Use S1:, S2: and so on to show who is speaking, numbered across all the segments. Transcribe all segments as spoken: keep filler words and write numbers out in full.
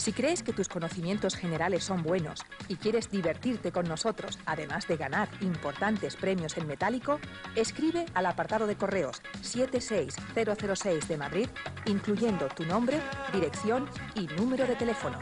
S1: Si crees que tus conocimientos generales son buenos y quieres divertirte con nosotros, además de ganar importantes premios en metálico, escribe al apartado de correos siete seis cero cero seis de Madrid, incluyendo tu nombre, dirección y número de teléfono.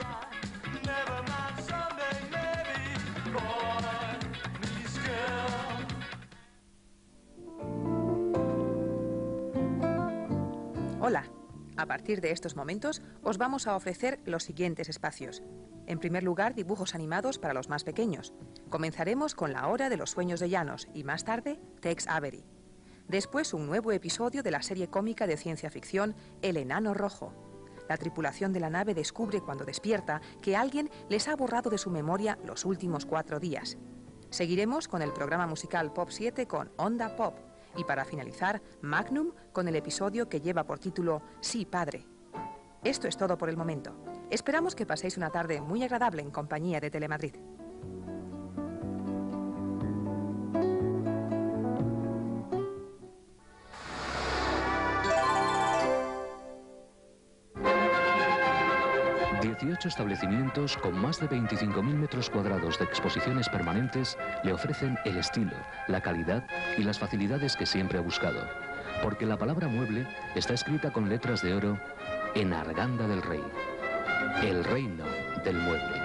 S1: Hola. A partir de estos momentos, os vamos a ofrecer los siguientes espacios. En primer lugar, dibujos animados para los más pequeños. Comenzaremos con La Hora de los Sueños de Llanos y más tarde, Tex Avery. Después, un nuevo episodio de la serie cómica de ciencia ficción El Enano Rojo. La tripulación de la nave descubre cuando despierta que alguien les ha borrado de su memoria los últimos cuatro días. Seguiremos con el programa musical Pop siete con Onda Pop. Y para finalizar, Magnum con el episodio que lleva por título Sí, padre. Esto es todo por el momento. Esperamos que paséis una tarde muy agradable en compañía de Telemadrid.
S2: dieciocho establecimientos con más de veinticinco mil metros cuadrados de exposiciones permanentes le ofrecen el estilo, la calidad y las facilidades que siempre ha buscado. Porque la palabra mueble está escrita con letras de oro en Arganda del Rey, el reino del mueble.